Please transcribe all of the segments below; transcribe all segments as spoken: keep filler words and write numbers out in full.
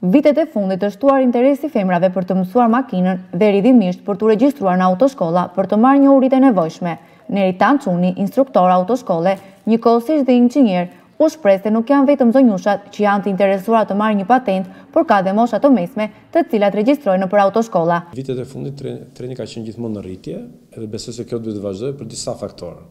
Vitet e fundit të shtuar interesi femrave për të mësuar makinën dhe ridhimisht për të regjistruar në autoshkolla për të marrë njohuritë e nevojshme. Neritan Çuni, instruktor autoshkolle, njëkohësisht dhe inxhinier, u shpreh se nuk janë vetëm zonjushat që janë të interesuara të marrin një patent, por ka dhe mosha të mesme, të cilat regjistrohen nëpër autoshkolla. Vitet e fundit treni ka qenë gjithmonë në rritje dhe besoj se kjo duhet të vazhdojë për disa faktorë.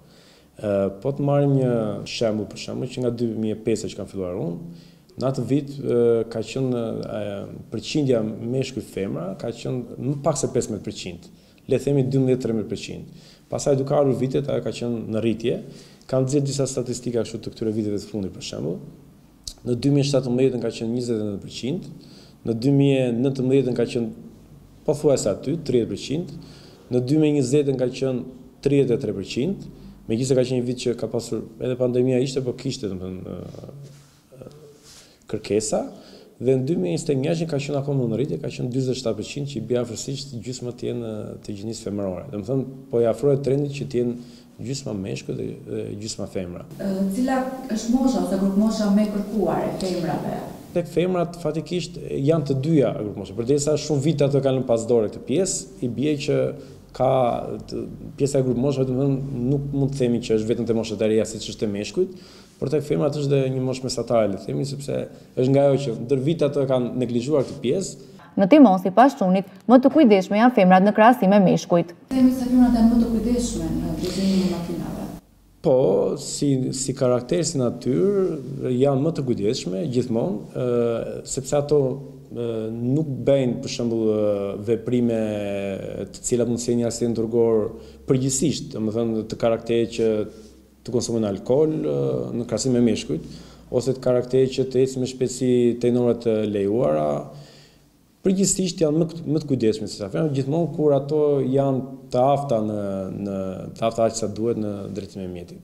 Po të marrim një shembull për shembull që nga dy mijë e pesë që kam filluar unë, në atë vit ka qenë përqindja meshkuj femra ka qenë më pak se pesëmbëdhjetë përqind, le të themi dymbëdhjetë deri në tretëmbëdhjetë përqind. Pastaj duke ardhur vitet ajo ka qenë në rritje. Kam nxjerrë disa statistika kështu të këtyre viteve të fundit për shembull. Në dy mijë e shtatëmbëdhjetë ka qenë njëzet e nëntë përqind, në dy mijë e nëntëmbëdhjetë ka qenë pothuajse aty tridhjetë përqind, në dy mijë e njëzet ka qenë tridhjetë e tre përqind, megjithëse ka qenë një vit që ka pasur edhe pandemia ishte, por kishte domethënë kërkesa, dhe në dy mijë e njëzet e një ka qenë akoma në rritje, ka qenë dyzet e shtatë përqind që i bie afërsisht gjysma të jenë të gjinisë femërore. Domethënë po i afrohet trendit që të jenë gjysma meshkuj dhe, dhe gjysma femra. Cila është mosha ose grup mosha më e kërkuar e femrave? Tek femrat fatikisht janë të dyja grup mosha, përderisa shumë vite ato kanë lënë pas dore këtë pjesë, i bie që ka pjesa e grup moshave, domethënë nuk mund të themi që është vetëm te moshat e reja siç është te meshkujt, por tek femrat është edhe një moshë mesatare, le të themi, sepse është nga ajo që ndër vite ato kanë neglizhuar këtë pjesë. Në timon, sipas Çunit, më të kujdesshme janë femrat në krahasim me meshkujt. Themi se femrat janë më të kujdesshme në drejtimin e makinave. Po, si si karakter, si natyrë, janë më të kujdesshme gjithmonë, sepse ato nuk bëjnë për shembull veprime të cilat mund të sjellin një aksident rrugor përgjithsisht, domethënë të karakterit që të konsumojnë alkool në krahasim me meshkujt, ose të karakterit që të ecin me shpejtësi tenore të lejuara. Përgjithsisht janë më, më të kujdesshme se sa femrat, gjithmonë kur ato janë të afta në, në të afta aq sa duhet në drejtimin e mjetit.